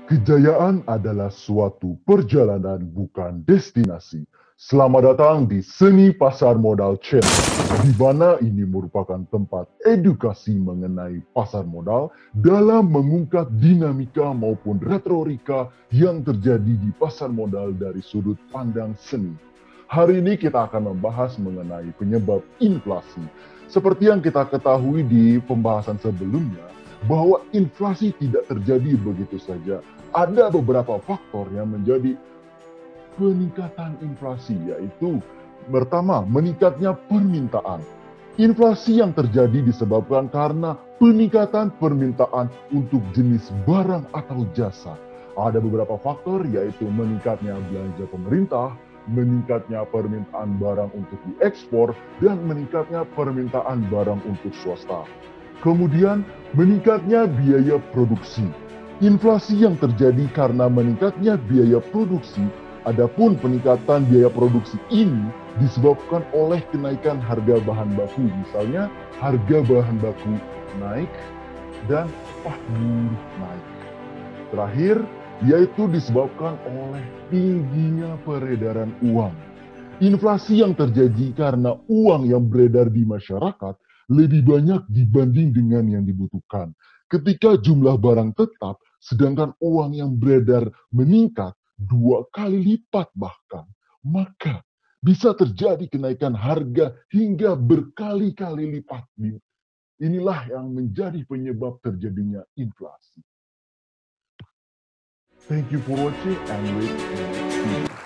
Kejayaan adalah suatu perjalanan, bukan destinasi. Selamat datang di Seni Pasar Modal Channel, di mana ini merupakan tempat edukasi mengenai pasar modal dalam mengungkap dinamika maupun retorika yang terjadi di pasar modal dari sudut pandang seni. Hari ini kita akan membahas mengenai penyebab inflasi. Seperti yang kita ketahui di pembahasan sebelumnya, bahwa inflasi tidak terjadi begitu saja. Ada beberapa faktor yang menjadi peningkatan inflasi, yaitu pertama, meningkatnya permintaan. Inflasi yang terjadi disebabkan karena peningkatan permintaan untuk jenis barang atau jasa. Ada beberapa faktor, yaitu meningkatnya belanja pemerintah, meningkatnya permintaan barang untuk diekspor, dan meningkatnya permintaan barang untuk swasta. Kemudian, meningkatnya biaya produksi. Inflasi yang terjadi karena meningkatnya biaya produksi, adapun peningkatan biaya produksi ini disebabkan oleh kenaikan harga bahan baku. Misalnya, harga bahan baku naik dan upah buruh naik. Terakhir, yaitu disebabkan oleh tingginya peredaran uang. Inflasi yang terjadi karena uang yang beredar di masyarakat lebih banyak dibanding dengan yang dibutuhkan. Ketika jumlah barang tetap, sedangkan uang yang beredar meningkat 2 kali lipat bahkan, maka bisa terjadi kenaikan harga hingga berkali-kali lipat. Inilah yang menjadi penyebab terjadinya inflasi. Thank you for watching and wait.